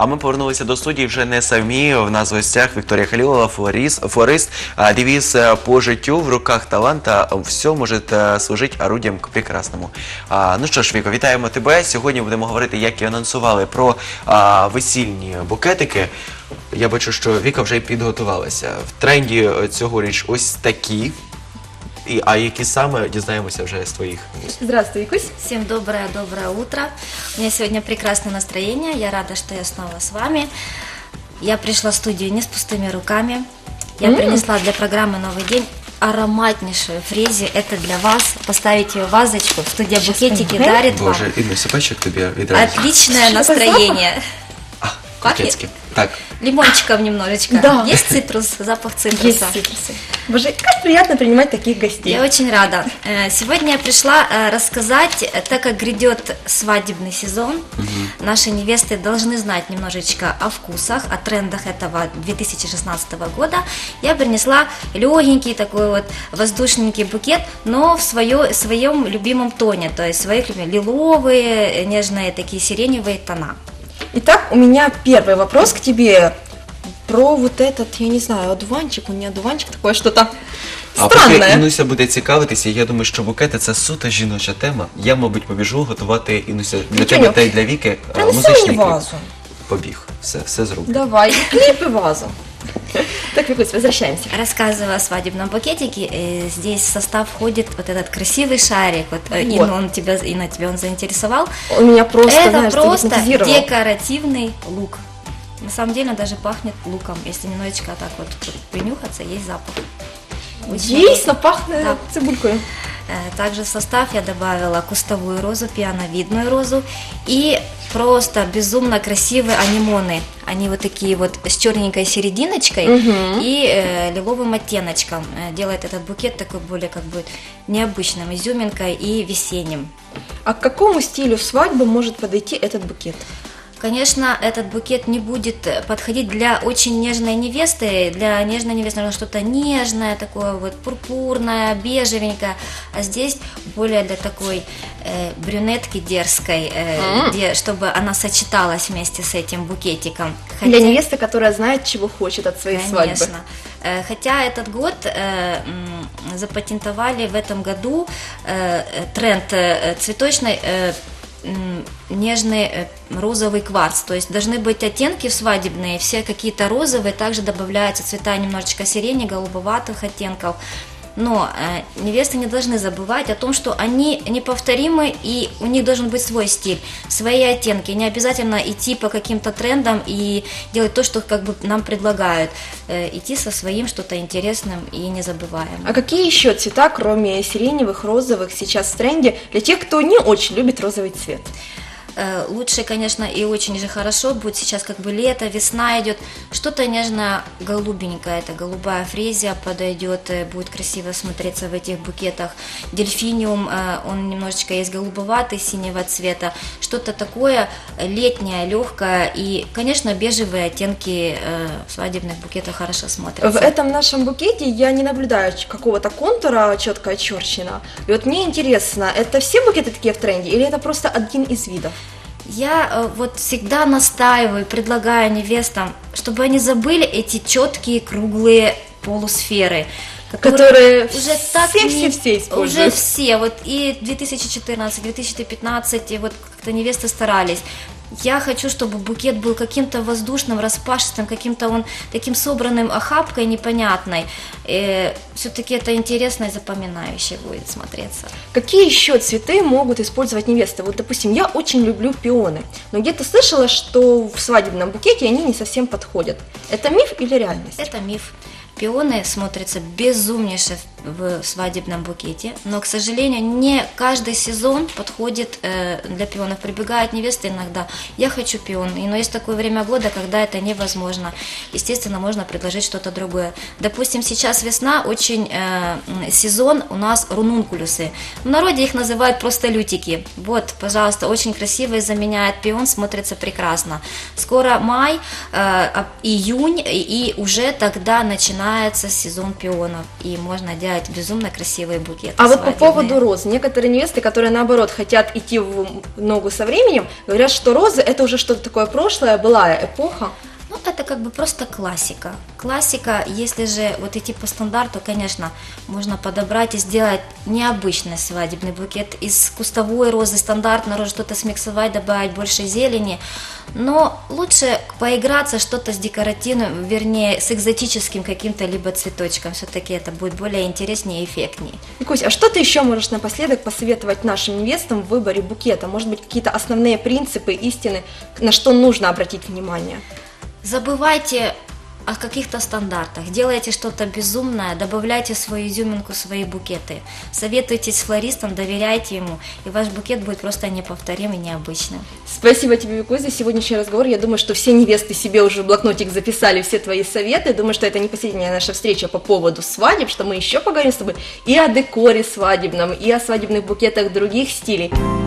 А ми повернулися до студії вже не самі. В нас в гостях Вікторія Халілова, флорист. Девіз по життю в руках таланта все може служити орудієм к прекрасному. Ну що ж, Віко, вітаємо тебе. Сьогодні будемо говорити, як і анонсували, про весільні букетики. Я бачу, що Віка вже підготувалася. В тренді цьогоріч ось такі. А які саме, дізнаємося вже з твоих уст. Здравствуй, Викусь. Всем доброе утро. У меня сегодня прекрасное настроение. Я рада, что я снова с вами. Я пришла в студию не с пустыми руками. Я принесла для программы «Новый день» ароматнейшую фрезию. Это для вас. Поставить ее в вазочку. Студия «Букетики» дарит вам. Боже, Інуся, бачиш, як тобі відразу. Отличное настроение. Кокетське. Так. Лимончиков немножечко. Да. Есть цитрус, запах цитруса. Есть цитрусы. Боже, как приятно принимать таких гостей. Я очень рада. Сегодня я пришла рассказать, так как грядет свадебный сезон, наши невесты должны знать немножечко о вкусах, о трендах этого 2016 года. Я принесла легенький такой вот воздушненький букет, но в своем любимом тоне, то есть своих лиловые, нежные такие сиреневые тона. Итак, у меня первый вопрос к тебе про вот этот, я не знаю, одуванчик, у меня одуванчик такое что-то А странное. поки Інуся буде цікавитися, я думаю, що букети – це суто жіноча тема. Я, мабуть, побіжу готувати, Інуся, для тебе та й для Віки музичний кліп. Вазу. Побіг. Все зроблю. Давай, клип и вазу. Так, Викусь, возвращаемся. Рассказывая о свадебном букетике, здесь в состав входит вот этот красивый шарик. Вот. Инна, тебя он заинтересовал. Он меня просто, Это знаешь, просто загипнотизировал. декоративный лук. На самом деле он даже пахнет луком. Если немножечко так вот принюхаться, есть запах. Есть, но пахнет Да. цибулькой. Также в состав я добавила кустовую розу, пиановидную розу и просто безумно красивые анимоны. Они вот такие вот с черненькой серединочкой и лиловым оттеночком. Делает этот букет такой более как бы необычным, изюминкой и весенним. А к какому стилю свадьбы может подойти этот букет? Конечно, этот букет не будет подходить для очень нежной невесты. Для нежной невесты нужно что-то нежное, такое вот пурпурное, бежевенькое. А здесь более для такой брюнетки дерзкой, чтобы она сочеталась вместе с этим букетиком. Для невесты, которая знает, чего хочет от своей свадьбы. Конечно. Хотя этот год запатентовали в этом году тренд цветочный, нежный розовый кварц, то есть должны быть оттенки свадебные, все какие-то розовые, также добавляются цвета немножечко сирени, голубоватых оттенков. Но невесты не должны забывать о том, что они неповторимы и у них должен быть свой стиль, свои оттенки. Не обязательно идти по каким-то трендам и делать то, что как бы нам предлагают. Идти со своим что-то интересным и незабываемым. А какие еще цвета, кроме сиреневых, розовых, сейчас в тренде для тех, кто не очень любит розовый цвет? Лучше, конечно, и очень же хорошо будет сейчас как бы лето, весна идет, что-то нежно-голубенькое, это голубая фрезия подойдет, будет красиво смотреться в этих букетах. Дельфиниум, он немножечко есть голубоватый, синего цвета, что-то такое летнее, легкое и, конечно, бежевые оттенки в свадебных букетах хорошо смотрятся. В этом нашем букете я не наблюдаю какого-то контура четко очерченного. И вот мне интересно, это все букеты такие в тренде или это просто один из видов? Я вот всегда настаиваю, предлагаю невестам, чтобы они забыли эти четкие круглые полусферы, которые уже так все используют. Уже все, вот и 2014, 2015, и вот как-то невесты старались. Я хочу, чтобы букет был каким-то воздушным, распашистым, каким-то он таким собранным охапкой непонятной. Все-таки это интересно и запоминающе будет смотреться. Какие еще цветы могут использовать невесты? Вот, допустим, я очень люблю пионы, но где-то слышала, что в свадебном букете они не совсем подходят. Это миф или реальность? Это миф. Пионы смотрятся безумнейше в свадебном букете, но, к сожалению, не каждый сезон подходит для пионов. Прибегает невеста иногда, я хочу пион, но есть такое время года, когда это невозможно. Естественно, можно предложить что-то другое. Допустим, сейчас весна, очень сезон у нас рунункулюсы. В народе их называют просто лютики. Вот, пожалуйста, очень красивые, заменяет пион, смотрится прекрасно. Скоро май, июнь, и уже тогда начинается сезон пионов, и можно делать составляют безумно красивые букеты. А вот по свадебные. поводу роз, некоторые невесты, которые наоборот хотят идти в ногу со временем, говорят, что розы это уже что-то такое прошлое, былая эпоха. Ну, это как бы просто классика. Классика, если же вот идти по стандарту, конечно, можно подобрать и сделать необычный свадебный букет. Из кустовой розы, стандартной розы что-то смиксовать, добавить больше зелени. Но лучше поиграться что-то с декоративным, вернее, с экзотическим каким-то либо цветочком. Все-таки это будет более интереснее и эффектнее. Викусь, а что ты еще можешь напоследок посоветовать нашим невестам в выборе букета? Может быть, какие-то основные принципы, истины, на что нужно обратить внимание? Забывайте о каких-то стандартах, делайте что-то безумное, добавляйте свою изюминку в свои букеты, советуйтесь с флористом, доверяйте ему, и ваш букет будет просто неповторим и необычным. Спасибо тебе, Викусь, за сегодняшний разговор. Я думаю, что все невесты себе уже в блокнотик записали все твои советы. Думаю, что это не последняя наша встреча по поводу свадеб, что мы еще поговорим с тобой и о декоре свадебном, и о свадебных букетах других стилей.